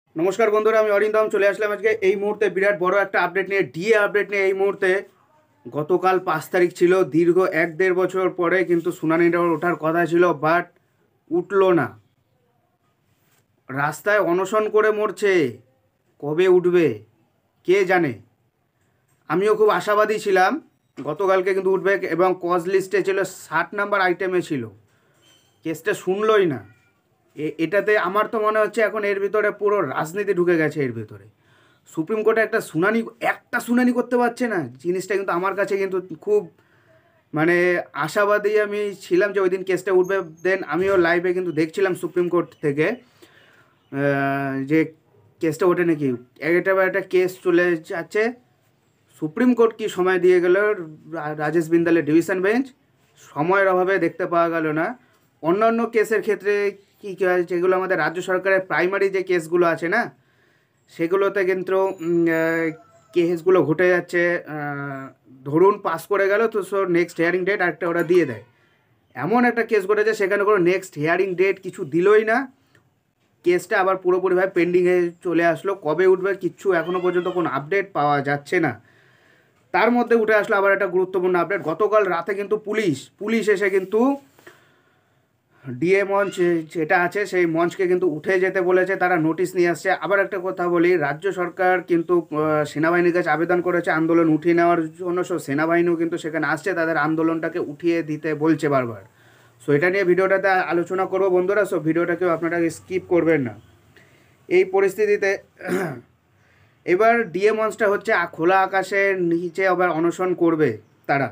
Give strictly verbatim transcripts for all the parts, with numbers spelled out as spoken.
নমস্কার বন্ধুরা, আমি অরিন্দম চলে আসলাম আজকে এই মুহূর্তে বিরাট বড় একটা আপডেট নিয়ে, ডিএ আপডেট নিয়ে। এই মুহূর্তে গতকাল পাঁচ তারিখ ছিল, দীর্ঘ এক দেড় বছর পরে কিন্তু শুনানিটা ওঠার কথা ছিল, বাট উঠলো না। রাস্তায় অনশন করে মরছে, কবে উঠবে কে জানে। আমিও খুব আশাবাদী ছিলাম গতকালকে কিন্তু উঠবে, এবং কজ লিস্টে ছিল, ষাট নাম্বার আইটেমে ছিল। কেসটা শুনলই না। এ- এটাতে আমার তো মনে হচ্ছে এখন এর ভিতরে পুরো রাজনীতি ঢুকে গেছে এর ভিতরে। সুপ্রিম কোর্টে একটা শুনানি একটা শুনানি করতে পারছে না, জিনিসটা কিন্তু আমার কাছে কিন্তু খুব মানে আশাবাদী আমি ছিলাম যে ওই দিন কেসটা উঠবে। দেন আমিও লাইভে কিন্তু দেখছিলাম সুপ্রিম কোর্ট থেকে আহ, যে কেসটা ওঠে নাকি। একটা বা একটা কেস চলে যাচ্ছে, সুপ্রিম কোর্ট কি সময় দিয়ে গেল, রা- রাজেশ বিন্দালের ডিভিশন বেঞ্চ সময়ের অভাবে দেখতে পাওয়া গেল না। অন্যান্য কেসের ক্ষেত্রে কী কী হয়, যেগুলো আমাদের রাজ্য সরকারের প্রাইমারি যে কেসগুলো আছে না, সেগুলোতে কিন্তু উম, আহ, কেসগুলো ঘটে যাচ্ছে। আহ, ধরুন পাস করে গেল, তো সো নেক্সট হিয়ারিং ডেট আরেকটা ওরা দিয়ে দেয়। এমন একটা কেস ঘটেছে সেখানে কোনো নেক্সট হিয়ারিং ডেট কিছু দিলই না। কেসটা আবার পুরোপুরিভাবে পেন্ডিংয়ে চলে আসলো, কবে উঠবে কিচ্ছু এখনও পর্যন্ত কোনো আপডেট পাওয়া যাচ্ছে না। তার মধ্যে উঠে আসলো আবার একটা গুরুত্বপূর্ণ আপডেট। গতকাল রাতে কিন্তু পুলিশ পুলিশ এসে কিন্তু ডিএ মঞ্চ যেটা আছে সেই মঞ্চকে কিন্তু উঠে যেতে বলেছে, তারা নোটিশ নিয়ে আসছে। আবার একটা কথা বলি, রাজ্য সরকার কিন্তু আহ, সেনাবাহিনীর কাছে আবেদন করেছে আন্দোলন উঠিয়ে নেওয়ার জন্য। সো সেনাবাহিনীও কিন্তু সেখানে আসছে, তাদের আন্দোলনটাকে উঠিয়ে দিতে বলছে বারবার। সো এটা নিয়ে ভিডিওটাতে আলোচনা করবো বন্ধুরা। সো ভিডিওটাকেও আপনারা স্কিপ করবেন না। এই পরিস্থিতিতে এবার ডিএ মঞ্চটা হচ্ছে আ- খোলা আকাশের নিচে আবার অনশন করবে তারা।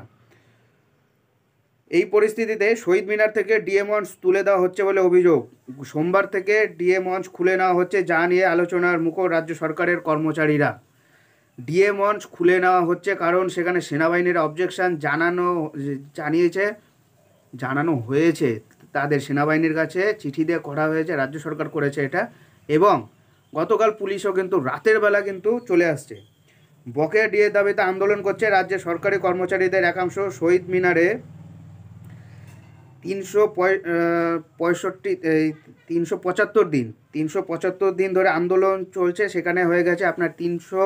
এই পরিস্থিতিতে শহীদ মিনার থেকে ডিএ মঞ্চ তুলে দেওয়া হচ্ছে বলে অভিযোগ। সোমবার থেকে ডিএ মঞ্চ খুলে নেওয়া হচ্ছে, যা নিয়ে আলোচনার মুখর রাজ্য সরকারের কর্মচারীরা। ডিএ মঞ্চ খুলে নেওয়া হচ্ছে কারণ সেখানে সেনাবাহিনীর অবজেকশন জানানো জানিয়েছে জানানো হয়েছে, তাদের সেনাবাহিনীর কাছে চিঠি দিয়ে করা হয়েছে, রাজ্য সরকার করেছে এটা। এবং গতকাল পুলিশও কিন্তু রাতের বেলা কিন্তু চলে আসছে। বকেয়া ডিএ দাবিতে আন্দোলন করছে রাজ্যের সরকারি কর্মচারীদের একাংশ। শহীদ মিনারে তিনশো পঁয়ষট্টি এই তিনশো পঁচাত্তর দিন তিনশো পঁচাত্তর দিন ধরে আন্দোলন চলছে, সেখানে হয়ে গেছে আপনার তিনশো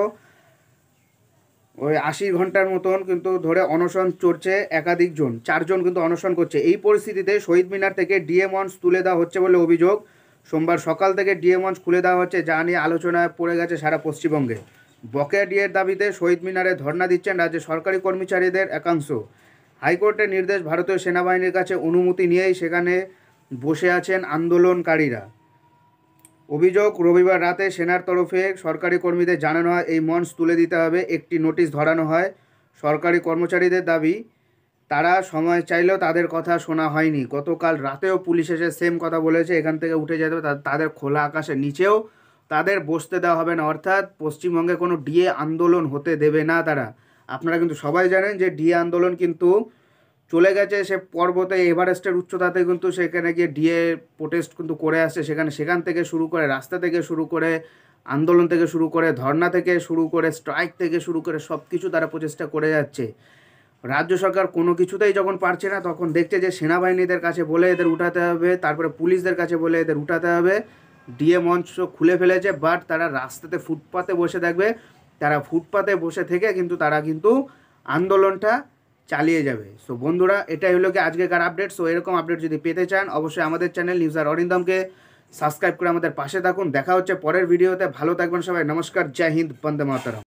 ওই আশি ঘন্টার মতন কিন্তু ধরে অনশন চলছে। একাধিক জন চারজন কিন্তু অনশন করছে। এই পরিস্থিতিতে শহীদ মিনার থেকে ডিএ মঞ্চ তুলে দেওয়া হচ্ছে বলে অভিযোগ। সোমবার সকাল থেকে ডিএ মঞ্চ খুলে দেওয়া হচ্ছে, যা নিয়ে আলোচনায় পড়ে গেছে সারা পশ্চিমবঙ্গে। বকেয়া ডিএর দাবিতে শহীদ মিনারে ধর্ণা দিচ্ছেন রাজ্যের সরকারি কর্মচারীদের একাংশ। হাইকোর্টের নির্দেশ, ভারতীয় সেনাবাহিনীর কাছে অনুমতি নিয়েই সেখানে বসে আছেন আন্দোলনকারীরা। অভিযোগ, রবিবার রাতে সেনার তরফে সরকারি কর্মীদের জানানো হয় এই মঞ্চ তুলে দিতে হবে। একটি নোটিশ ধরানো হয়। সরকারি কর্মচারীদের দাবি, তারা সময় চাইলেও তাদের কথা শোনা হয়নি। গতকাল রাতেও পুলিশ এসে সেম কথা বলেছে, এখান থেকে উঠে যেতে হবে, তা- তাদের খোলা আকাশের নিচেও তাদের বসতে দেওয়া হবে না। অর্থাৎ পশ্চিমবঙ্গে কোনো ডিএ আন্দোলন হতে দেবে না তারা। আপনারা কিন্তু সবাই জানেন যে ডিএ আন্দোলন কিন্তু চলে গেছে সে পর্বতে, এভারেস্টের উচ্চতাতে কিন্তু সেখানে গিয়ে ডিএ প্রোটেস্ট কিন্তু করে আসছে। সেখানে সেখান থেকে শুরু করে, রাস্তা থেকে শুরু করে, আন্দোলন থেকে শুরু করে, ধর্না থেকে শুরু করে, স্ট্রাইক থেকে শুরু করে সব কিছু তারা প্রচেষ্টা করে যাচ্ছে। রাজ্য সরকার কোনো কিছুতেই যখন পারছে না, তখন দেখছে যে সেনাবাহিনীদের কাছে বলে এদের উঠাতে হবে, তারপরে পুলিশদের কাছে বলে এদের উঠাতে হবে। ডিএ মঞ্চ খুলে ফেলেছে, বাট তারা রাস্তাতে ফুটপাতে বসে থাকবে। তারা ফুটপাতে বসে থেকে কিন্তু তারা কিন্তু আন্দোলনটা চালিয়ে যাবে। সো বন্ধুরা, এটাই হলো কি আজকেকার আপডেট। সো এরকম আপডেট যদি পেতে চান, অবশ্যই আমাদের চ্যানেল নিউজার অরিন্দমকে সাবস্ক্রাইব করে আমাদের পাশে থাকুন। দেখা হচ্ছে পরের ভিডিওতে। ভালো থাকবেন সবাই। নমস্কার, জয় হিন্দ, বন্দে মাতরম।